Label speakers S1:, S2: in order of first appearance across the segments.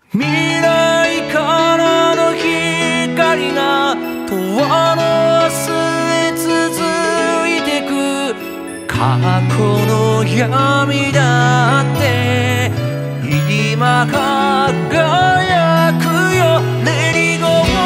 S1: 未来からの光が永遠の明日へ続いてく。過去の闇だって今輝くよ。レディゴー。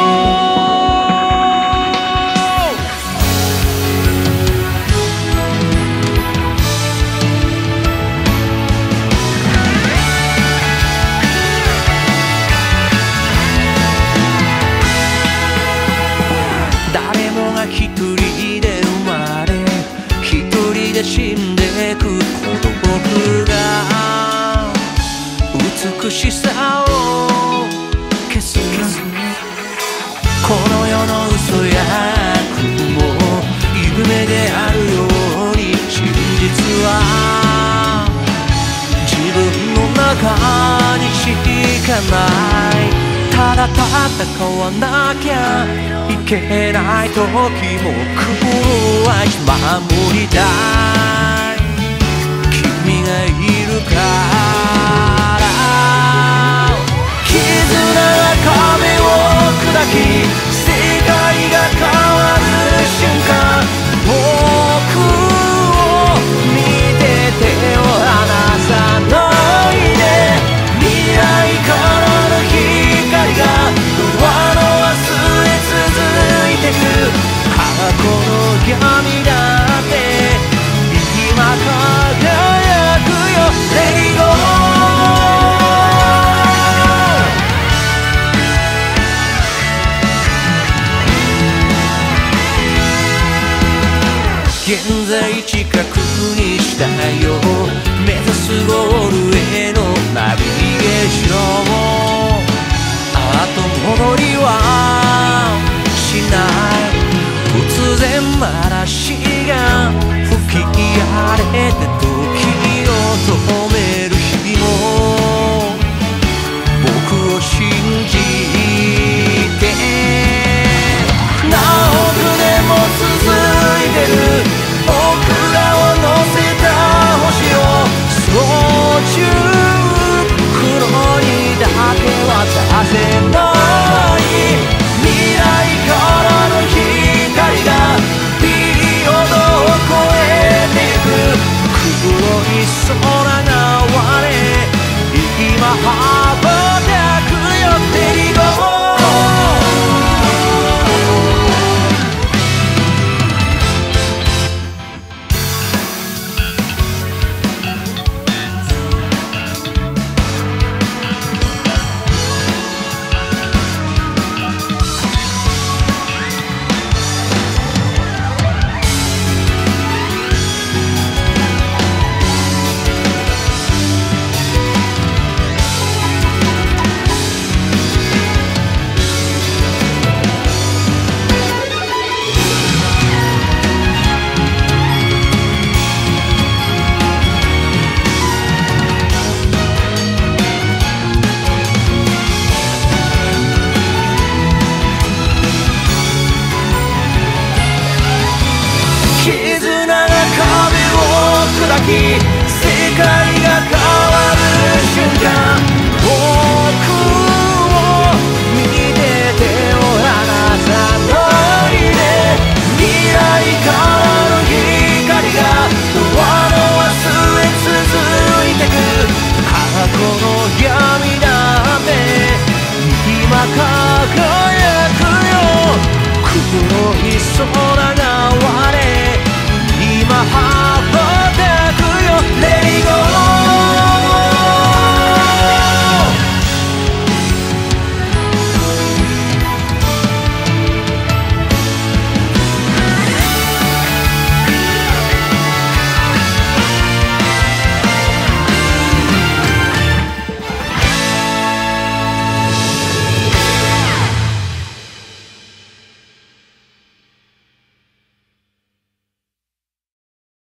S1: 誰もが一人で生まれ一人で死んでく孤独が美しさを消す。この世の嘘や雲夢であるように真実は自分の中にしかない。ただ戦わなきゃいけない時も苦は守りたい。君がいるから絆が壁を砕き世界が変わる瞬間。僕を見て手を離さないで。未来からの光が不安の明日へ続いてく。過去の闇だって今輝くよ。レディゴー。現在近くにしたよ。目指すゴールへのナビゲーション。後戻りはしない。突然嵐が吹き荒れて時を止める日も僕を信じて。何億年も続いてる僕らを乗せた星を操縦。黒にだけはさせない。未来からの光がピリオドを越えていく。黒い空が割れ今羽ばたくよ。レディゴー。絆が壁を砕き世界が変わる瞬間。僕を見て手を離さないで。未来からの光が不安の明日へ続いてく。過去の闇だって今輝くよ。黒い空